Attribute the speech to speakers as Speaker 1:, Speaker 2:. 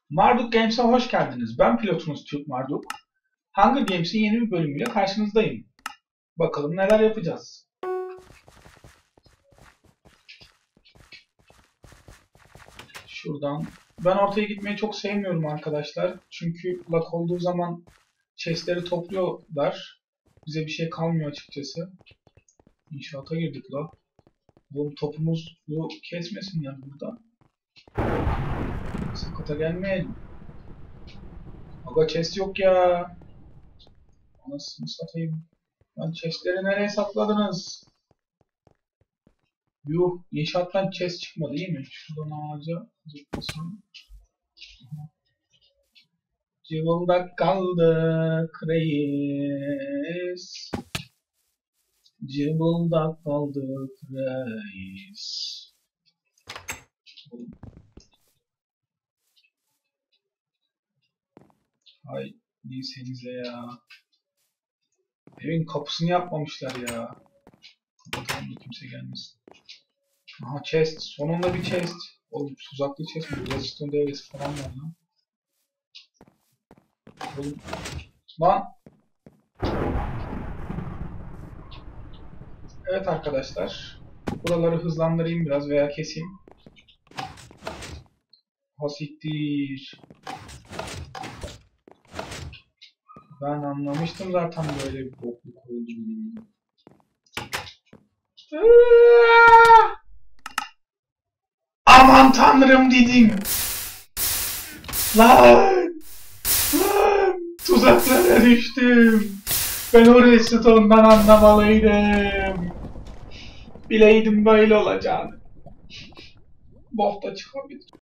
Speaker 1: Marduk Games'e hoş geldiniz. Ben pilotunuz Türk Marduk. Hunger Games'in yeni bir bölümüyle karşınızdayım. Bakalım neler yapacağız. Şuradan. Ben ortaya gitmeyi çok sevmiyorum arkadaşlar. Çünkü lag olduğu zaman chestleri topluyorlar. Bize bir şey kalmıyor açıkçası. İnşaata girdik la. Bu topumuzu kesmesinler burada. Sakata gelmeyelim. Aga chest yok ya. Anasını satayım. Lan chestleri nereye sakladınız? Yuh, inşaattan chest çıkmadı değil mi? Şuradan ağaca zıplasam. Cıvıldak kaldık reis. Cıvıldak kaldık reis. Hay değilsenize ya. Evin kapısını yapmamışlar ya. Kapatalım da kimse gelmesin. Aha chest. Sonunda bir chest. Oğlum tuzaklı chest mi? Resistance devresi falan var lan. Oğlum. Lan. Evet arkadaşlar. Buraları hızlandırayım biraz veya keseyim. Hasiktir. Ben anlamıştım zaten böyle bir bokluk olduğunu. Aman tanrım dedim. Lan! Tuzaklara düştüm. Ben o Redstone'dan anlamalıydım. Bileydim böyle olacağını. Bok da çıkabilir.